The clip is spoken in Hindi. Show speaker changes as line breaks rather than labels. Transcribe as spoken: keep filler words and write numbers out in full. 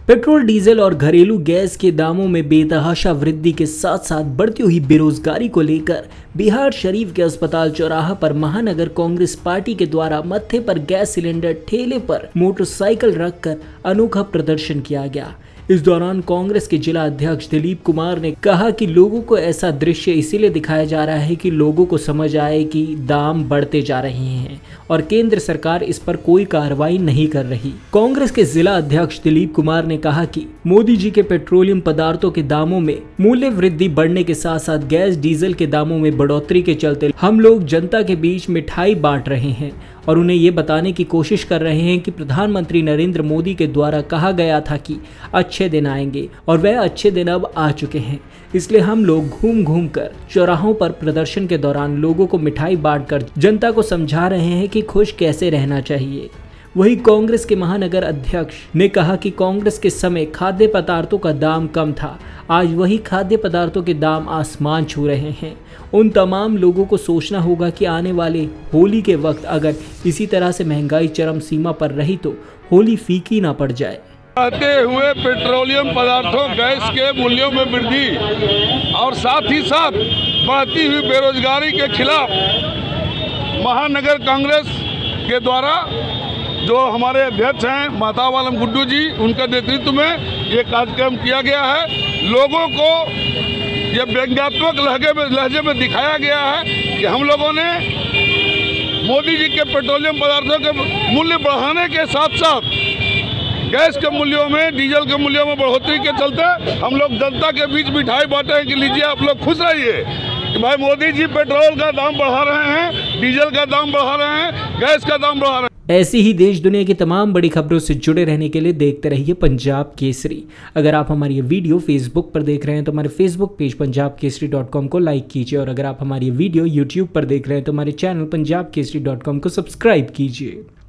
पेट्रोल, डीजल और घरेलू गैस के दामों में बेतहाशा वृद्धि के साथ साथ बढ़ती हुई बेरोजगारी को लेकर बिहार शरीफ के अस्पताल चौराहा पर महानगर कांग्रेस पार्टी के द्वारा मत्थे पर गैस सिलेंडर, ठेले पर मोटरसाइकिल रखकर अनोखा प्रदर्शन किया गया। इस दौरान कांग्रेस के जिला अध्यक्ष दिलीप कुमार ने कहा कि लोगों को ऐसा दृश्य इसीलिए दिखाया जा रहा है कि लोगों को समझ आए कि दाम बढ़ते जा रहे हैं और केंद्र सरकार इस पर कोई कार्रवाई नहीं कर रही। कांग्रेस के जिला अध्यक्ष दिलीप कुमार ने कहा कि मोदी जी के पेट्रोलियम पदार्थों के दामों में मूल्य वृद्धि बढ़ने के साथ साथ गैस, डीजल के दामों में बढ़ोतरी के चलते हम लोग जनता के बीच मिठाई बांट रहे हैं और उन्हें ये बताने की कोशिश कर रहे हैं कि प्रधानमंत्री नरेंद्र मोदी के द्वारा कहा गया था कि अच्छे दिन आएंगे और वह अच्छे दिन अब आ चुके हैं। इसलिए हम लोग घूम घूम कर चौराहों पर प्रदर्शन के दौरान लोगों को मिठाई बांटकर जनता को समझा रहे हैं कि खुश कैसे रहना चाहिए। वहीं कांग्रेस के महानगर अध्यक्ष ने कहा कि कांग्रेस के समय खाद्य पदार्थों का दाम कम था, आज वही खाद्य पदार्थों के दाम आसमान छू रहे हैं। उन तमाम लोगों को सोचना होगा कि आने वाले होली के वक्त अगर इसी तरह से महंगाई चरम सीमा पर रही तो होली फीकी ना पड़ जाए।
बढ़ते हुए पेट्रोलियम पदार्थों, गैस के मूल्यों में वृद्धि और साथ ही साथ बढ़ती हुई बेरोजगारी के खिलाफ महानगर कांग्रेस के द्वारा जो हमारे अध्यक्ष हैं महताब आलम गुड्डू जी, उनके नेतृत्व में ये कार्यक्रम किया गया है। लोगों को ये व्यंग्यात्मक लहजे में लहजे में दिखाया गया है कि हम लोगों ने मोदी जी के पेट्रोलियम पदार्थों के मूल्य बढ़ाने के साथ साथ गैस के मूल्यों में, डीजल के मूल्यों में बढ़ोतरी के चलते हम लोग जनता के बीच मिठाई बांटे हैं कि लीजिए आप लोग खुश रहिए कि भाई मोदी जी पेट्रोल का दाम बढ़ा रहे हैं, डीजल का दाम बढ़ा रहे हैं, गैस का दाम बढ़ा रहे हैं।
ऐसी ही देश दुनिया की तमाम बड़ी खबरों से जुड़े रहने के लिए देखते रहिए पंजाब केसरी। अगर आप हमारी ये वीडियो फेसबुक पर देख रहे हैं तो हमारे Facebook page Punjab Kesari dot com को लाइक कीजिए और अगर आप हमारी वीडियो यूट्यूब पर देख रहे हैं तो हमारे channel Punjab Kesari dot com को सब्सक्राइब कीजिए।